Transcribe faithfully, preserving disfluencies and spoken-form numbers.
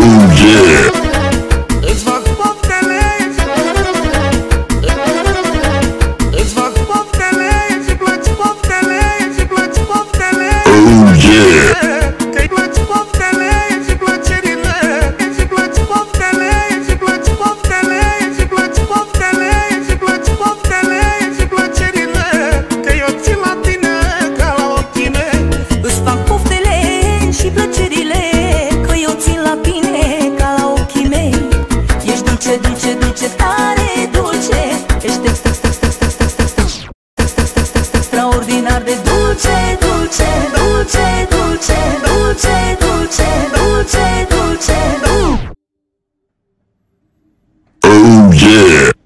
Îți fac poftele, îți fac poftele, îți placi poftele, îți placi poftele, că-i placi poftele, îți plăcerile, îți placi poftele, îți placi poftele, îți placi poftele, îți placi poftele, îți plăcerile, că eu țin la tine ca la ochii mei. Îți fac poftele și plăcerile, că eu țin la tine ca la ochii mei. Ești dulce, dulce, dulce, tare dulce. Ești ex, ex, ex, ex, ex, ex, ex, ex, ex, ex, ex, extraordinar de dulce, dulce, dulce, dulce, dulce, dulce, dulce, dulce, dulce. Oh yeah!